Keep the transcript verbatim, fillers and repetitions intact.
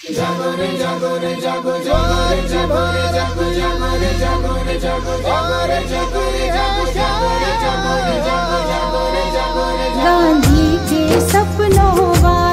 जागो रे जागो रे जागो जागो रे जागो रे जागो जागो रे जागो रे जागो जागो रे जागो रे जागो जागो रे जागो रे जागो जागो रे जागो रे गांधी के सपनों